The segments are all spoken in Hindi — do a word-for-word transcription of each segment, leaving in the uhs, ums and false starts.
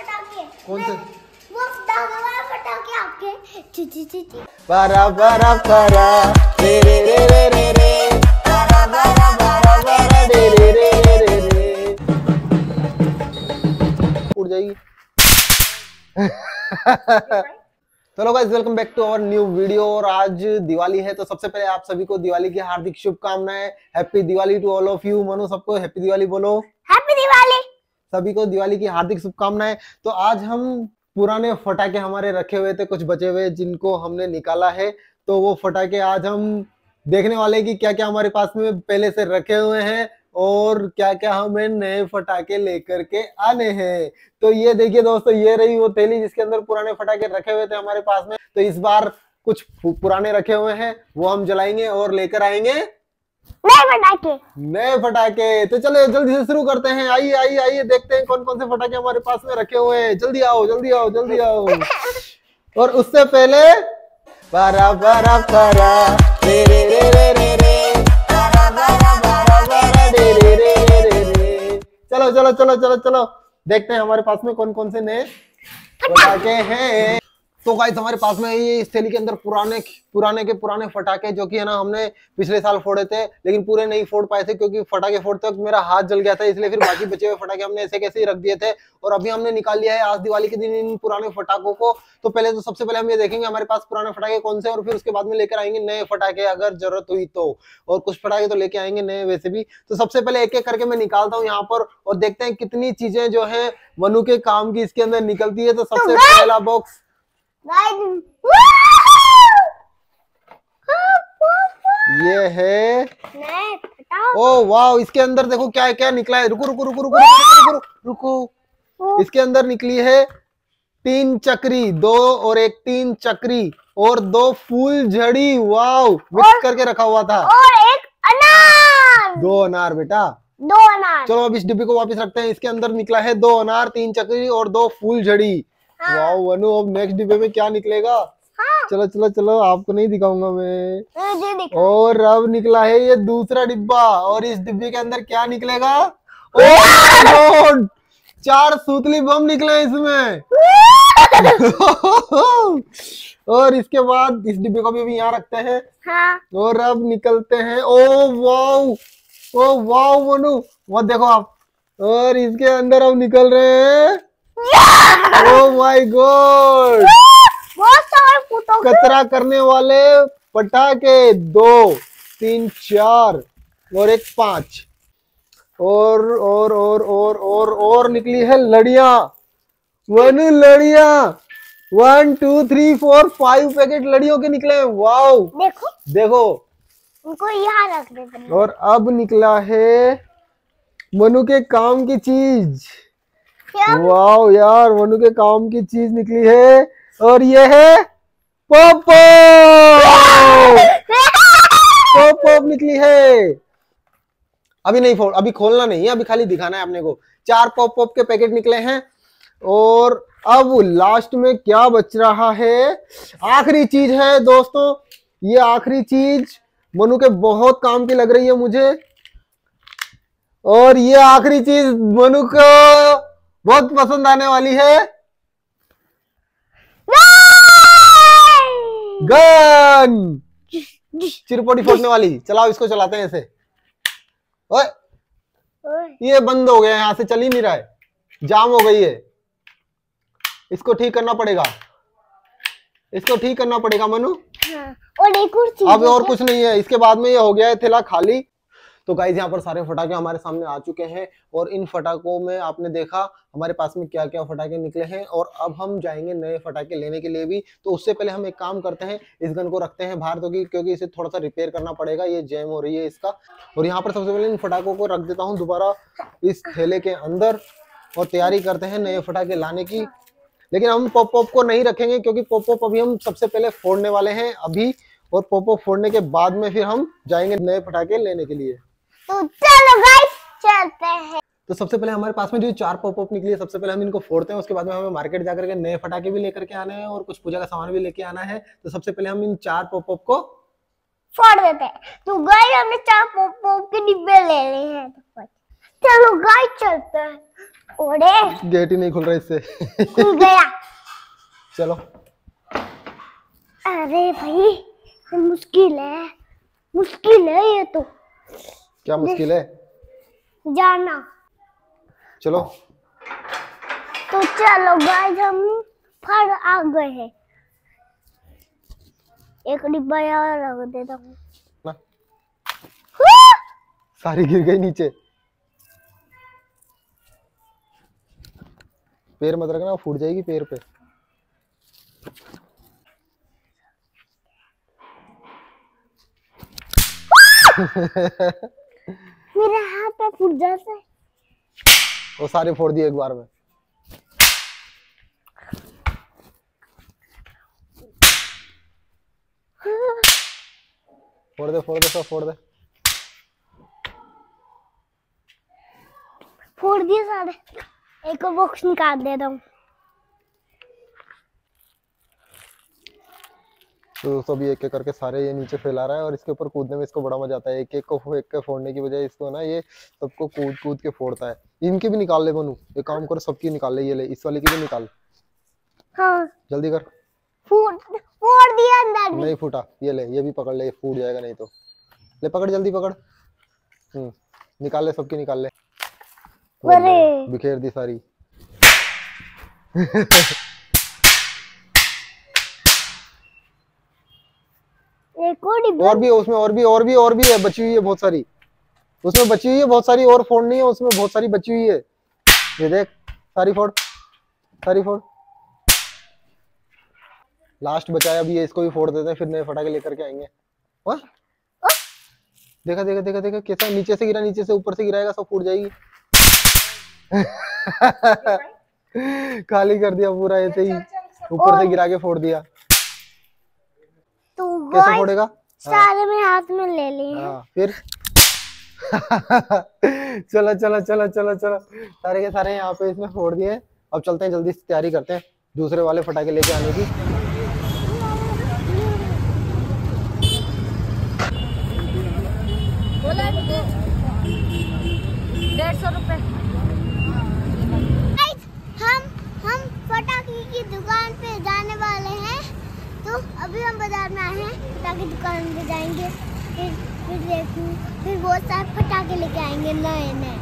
पटाखे। कौन से? वो धागे वाले पटाखे आपके। ची ची ची ची। परा परा परा रे रे रे रे रे रे परा परा परा परा रे रे रे रे रे रे। उड़ जाएगी। चलो guys, welcome back to our new video. और आज दिवाली है, तो सबसे पहले आप सभी को दिवाली की हार्दिक शुभकामनाएं। Happy Diwali to all of you. Manu, सबको हैप्पी दिवाली बोलो। हैप्पी दिवाली। सभी को दिवाली की हार्दिक शुभकामनाएं। तो आज हम पुराने फटाके हमारे रखे हुए थे, कुछ बचे हुए जिनको हमने निकाला है, तो वो फटाके आज हम देखने वाले हैं कि क्या क्या हमारे पास में पहले से रखे हुए हैं और क्या क्या हमें नए फटाके लेकर के आने हैं। तो ये देखिए दोस्तों, ये रही वो थैली जिसके अंदर पुराने फटाके रखे हुए थे हमारे पास में। तो इस बार कुछ पुराने रखे हुए हैं, वो हम जलाएंगे और लेकर आएंगे नए फटाके। नए फटाके। तो चलो जल्दी से शुरू करते हैं। आइए आइए आइए, देखते हैं कौन कौन से फटाके हमारे पास में रखे हुए हैं। जल्दी आओ जल्दी आओ जल्दी आओ। और उससे पहले परा परा परा रे रे रे रे रे रे परा परा परा परा रे रे रे रे रे रे। चलो चलो चलो चलो चलो, देखते हैं हमारे पास में कौन कौन से नए फटाके हैं। तो गाइस, हमारे पास में ये इस थैली के अंदर पुराने पुराने के पुराने फटाके, जो कि है ना हमने पिछले साल फोड़े थे, लेकिन पूरे नहीं फोड़ पाए थे क्योंकि फटाके फोड़ते वक्त मेरा हाथ जल गया था, इसलिए फिर बाकी बचे हुए फटाके हमने ऐसे कैसे ही रख दिए थे। और अभी हमने निकाल लिया है आज दिवाली के दिन इन पुराने फटाकों को। तो पहले तो सबसे पहले हम ये देखेंगे हमारे पास पुराने फटाके कौन से, और फिर उसके बाद में लेकर आएंगे नए फटाके अगर जरूरत हुई तो। और कुछ फटाके तो लेके आएंगे नए वैसे भी। तो सबसे पहले एक एक करके मैं निकालता हूँ यहाँ पर, और देखते हैं कितनी चीजें जो है मनु के काम की इसके अंदर निकलती है। तो सबसे पहला बॉक्स ये है। ओ वाह, इसके अंदर देखो क्या क्या निकला है। रुको रुको रुको रुको रुको रुको रुको। इसके अंदर निकली है तीन चक्री, दो और एक तीन चक्री और दो फूल झड़ी। वाह, मिक्स करके रखा हुआ था। और एक अनार। दो अनार बेटा, दो अनार। चलो अब इस डिब्बे को वापस रखते हैं। इसके अंदर निकला है दो अनार, तीन चक्री और दो फूल झड़ी। हाँ। वाह वनु, अब नेक्स्ट डिब्बे में क्या निकलेगा? हाँ। चलो चलो चलो, आपको नहीं दिखाऊंगा मैं। दिखा। और अब निकला है ये दूसरा डिब्बा, और इस डिब्बे के अंदर क्या निकलेगा? ओह, चार सूतली बम निकले इसमें। और इसके बाद इस डिब्बे को भी अभी यहाँ रखते हैं। हाँ। और अब निकलते हैं। Oh wow, oh wow Manu, वो देखो आप। और इसके अंदर अब निकल रहे हैं। ओह माय गॉड, बहुत सारे फटाके। कतरा करने वाले पटाखे, दो तीन चार और एक पांच। और और और और और और निकली है लड़ियां। वन लड़ियां, one two three four five packet लड़ियों के निकले हैं। वाओ देखो देखो, उनको यहाँ रख देते हैं। और अब निकला है मनु के काम की चीज। वाओ यार, मनु के काम की चीज निकली है, और ये है पॉप पॉप पॉप निकली है। अभी नहीं फोड़, अभी खोलना नहीं है, अभी खाली दिखाना है अपने को। चार पॉप पॉप के पैकेट निकले हैं। और अब लास्ट में क्या बच रहा है? आखिरी चीज है दोस्तों, ये आखिरी चीज मनु के बहुत काम की लग रही है मुझे। और ये आखिरी चीज मनु को बहुत पसंद आने वाली है। गन, चिरपोटी फोड़ने वाली। चलाओ इसको, चलाते हैं ऐसे। ओए, ये बंद हो गया, यहाँ से चल ही नहीं रहा है, जाम हो गई है। इसको ठीक करना पड़ेगा, इसको ठीक करना पड़ेगा मनु। हाँ। और एक और चीज, अब और कुछ नहीं है। इसके बाद में ये हो गया है थैला खाली। तो गाइस, यहाँ पर सारे फटाके हमारे सामने आ चुके हैं, और इन फटाकों में आपने देखा हमारे पास में क्या क्या फटाके निकले हैं। और अब हम जाएंगे नए फटाके लेने के लिए भी। तो उससे पहले हम एक काम करते हैं, इस गन को रखते हैं बाहर, तो क्योंकि इसे थोड़ा सा रिपेयर करना पड़ेगा, ये जैम हो रही है इसका। और यहाँ पर सबसे पहले इन फटाकों को रख देता हूँ दोबारा इस थैले के अंदर, और तैयारी करते हैं नए फटाके लाने की। लेकिन हम पॉप पॉप को नहीं रखेंगे, क्योंकि पॉप पॉप अभी हम सबसे पहले फोड़ने वाले हैं अभी, और पॉप पॉप फोड़ने के बाद में फिर हम जाएंगे नए फटाके लेने के लिए। तो चलो गाइस चलते हैं। तो सबसे पहले हमारे पास में जो चार पॉप पॉप निकली है, सबसे पहले हम इनको फोड़ते हैं। उसके बाद में हमें मार्केट जाकर के नए फटाके भी लेकर के आने हैं, और कुछ पूजा का सामान भी लेके आना है। तो सबसे पहले हम इन चार पॉप पॉप को फोड़ देते हैं। तो गाइस, हमने चार पॉप पॉप के डिब्बे ले लिए हैं। तो चलो गाइस चलते हैं। ओड़े गेट ही नहीं खुल रहा इससे। खुल गया। चलो। अरे भाई ये मुश्किल है, मुश्किल है ये तो। क्या मुश्किल है? जाना। चलो। तो चलो गाइस हम फर आ गए हैं। एक डिब्बा यहाँ रख देता हूँ ना। सारी गिर गई नीचे। पैर मत रखना, फूट जाएगी पैर पे। मेरे हाथ पे फूट जाता है। वो सारे फोड़ दिए एक बार में। फोड़ दे फोड़ दे सब फोड़ दे। फोड़ दिए सारे। एक और बॉक्स निकाल देता हूँ। तो सब एक एक करके सारे ये नीचे फैला रहा है और इसके ऊपर कूदने में इसको बड़ा मजा आता है। एक एक को एक के फोड़ने की बजाय इसको ना ये सबको कूद कूद के फोड़ता है। इनके भी निकाल ले बनू, एक काम करो सबकी निकाल ले। ये ले इस वाले की भी निकाल। हाँ जल्दी कर। फोड़ फोड़ दिया अंदर भी। नहीं फूटा। ये ले ये भी पकड़ ले, ये फूट जाएगा नहीं तो। ले पकड़ जल्दी पकड़। हम्म निकाल ले सबकी निकाल ले। अरे बिखेर दी सारी। एक और डिब्बा। और भी उसमें और भी और भी और भी है, बची हुई है बहुत सारी। उसमें बची हुई है बहुत सारी और फोड़नी है, उसमें बहुत सारी बची हुई है। ये देख सारी फोड़ सारी फोड़। लास्ट बचाया अभी ये, इसको भी फोड़ देते हैं फिर नए फटाके लेकर के आएंगे। वाह देखा देखा देखा देखा कैसा नीचे से गिरा, नीचे से ऊपर से गिराएगा सब फूट जाएगी। खाली कर दिया पूरा ऐसे ही, ऊपर से गिरा के फोड़ दिया। तो कैसे फोड़ेगा? सारे में हाथ में ले लिए। हाँ फिर। चलो चलो चलो चलो चलो सारे के सारे यहाँ पे इसमें फोड़ दिए। अब चलते हैं जल्दी से तैयारी करते हैं दूसरे वाले फटाके लेके आने की। डेढ़ सौ रुपए। हम हम फटाके की दुकान पे जाने वाले हैं। तो अभी हम बाजार में आए हैं, फटाके दुकान पे जाएंगे। फिर फिर देखूं फिर बहुत सारे फटाके लेके आएंगे नए नए।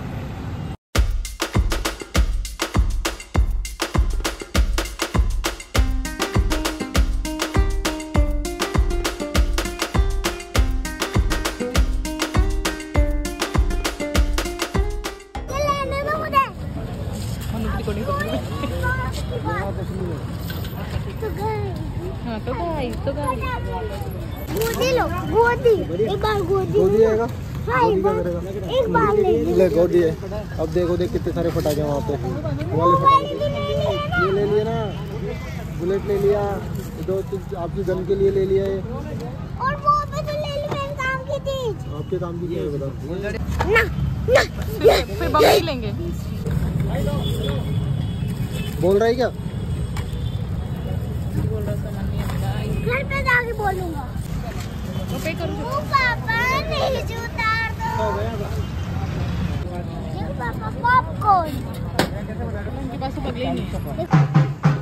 तो गाइस तो गाइस गोदी लो, गोदी एक बार गोदी गोदी आएगा। हाँ एक बार एक बार ले ले गोदी है। अब देखो देख कितने सारे फटाके वहाँ पे। ये ले लिया ना, बुलेट ले लिया, दो आपकी गन के लिए ले लिया है। और वो भी तो ले ली मेरे काम की चीज। आपके काम की क्या है बताओ? ना ना फिर बम नहीं लेंगे। बोल रहा है क्या? घर पे जाके बोलूंगा। रुपए करो। ओ पापा नहीं उतार दो। ये पापा पॉपकॉर्न। उनके पास तो बगले ही नहीं है।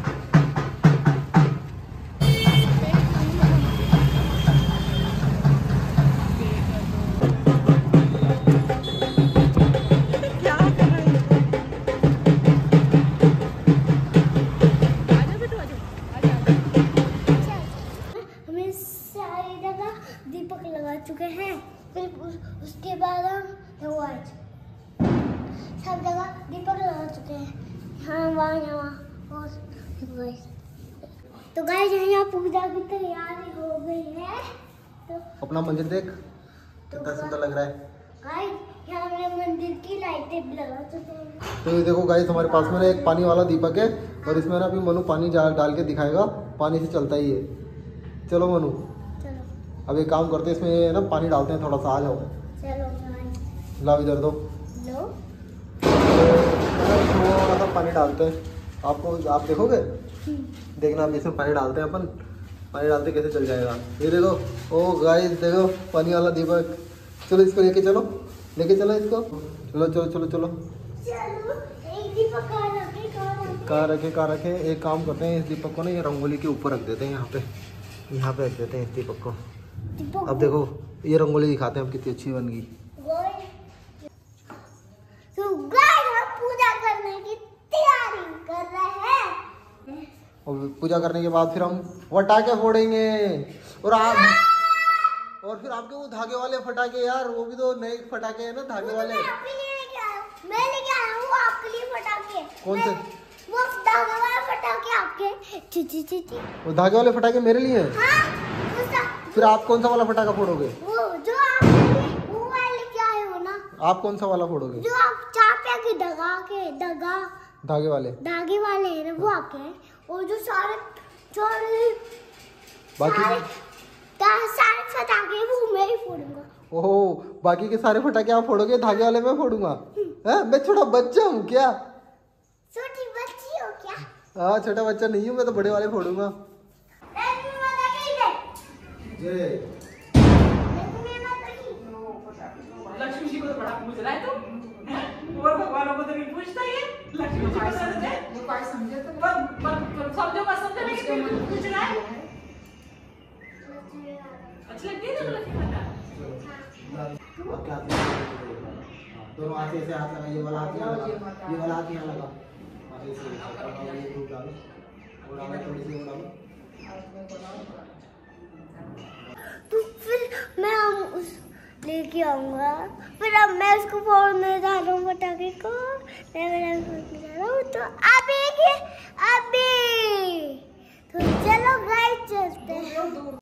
दीपक लगा चुके हैं। फिर उस, उसके बाद हम सब जगह दीपक लगा चुके हैं। हाँ वहाँ यहाँ और तो गाइस यहाँ पूजा की तैयारी हो गई है। तो अपना मंदिर देख कितना सुंदर लग रहा है। गाइस यहाँ हमने मंदिर की लाइटें भी लगा चुके हैं। तो ये देखो गाइस हमारे पास में एक पानी वाला दीपक है और इसमें ना अभी मनु पानी डाल के दिखाएगा। पानी से चलता ही है। चलो मनु अब एक काम करते हैं, इसमें ना पानी डालते हैं थोड़ा सा। आ जाओ। चलो लाओ इधर दो। लो थोड़ा सा पानी डालते हैं। आपको आप देखोगे देखना, अब इसमें पानी डालते हैं अपन। पानी डालते कैसे चल जाएगा। ये देखो ओ गाइस देखो पानी वाला दीपक। चलो इसको लेके चलो, लेके चलो इसको। चलो चलो चलो चलो चलो एक दीपक कहाँ रखे कहाँ रखे कहाँ रखे कहाँ रखे एक काम करते हैं, इस दीपक को ना ये रंगोली के ऊपर रख देते हैं, यहाँ पे यहाँ पे रख देते हैं इस दीपक को। दीपक अब देखो ये रंगोली दिखाते हैं अब कितनी अच्छी बन गई। तो गाइस हम पूजा करने की तैयारी कर रहे हैं और पूजा करने के बाद फिर हम पटाखे फोड़ेंगे। और आप और फिर आपके वो धागे वाले फटाके यार, वो भी तो नए फटाके हैं ना धागे वाले। मैं आपके लिए लेके आया हूँ, मैं लेके आया हूँ आपके लिए पटाखे। कौन से? वो धागे वाले फटाके आपके। ची ची ची ची। वो धागे वाले फटाके मेरे लिए हैं? हाँ, उसका फिर आप कौन सा वाला फटाका फोड़ोगे? वो जो आपके लिए वो वाले लेके आए हो ना, आप कौन सा वाला फोड़ोगे? जो आप चापिया के दगा के दगा धागे वाले धागे वाले हैं ना वो आपके हैं। और जो सारे सारे बाकी सारे सारे फटाके वो मैं ही फोड़ूंगा। ओहो, बाकी के सारे फटाके आप फोड़ोगे, धागे वाले मैं फोड़ूंगा? हैं, मैं छोटा बच्चा हूँ क्या? छोटी बच्ची हो क्या? हाँ छोटा बच्चा नहीं हूँ मैं, तो बड़े वाले फोड़ूंगा। लक्ष्मी माता की जय। जय। लक्ष्मी माता की। लक्ष्मी जी को तो बड़ा पूछ रहा है तू, हैं? और भगवानों को तो नहीं पूछता ये। लक्ष्मी जी को समझ है, वो काय समझे तो पर पर समझो मत समझो लेकिन फिर भी पूछ रहा है। अच्छी लगती है ना लक्ष्मी माता? अब क्या हाथ हाँ, दोनों हाथ से ऐसे हाथ लगा, ये वाला हाथ यहाँ लगा, ये वाला हाथ यहाँ लगा। हाँ, ऐसे ऐसे, ये धूप डालो, वो डालो, थोड़ी सी वो डालो। तो फिर मैं हम उस लेके आऊंगा, फिर अब मैं उसको फोड़ने जा रहा हूँ पटाखे को। मैं मेरा फोड़ने जा रहा हूँ तो अभी के अभी तो चलो गाइस चलते हैं।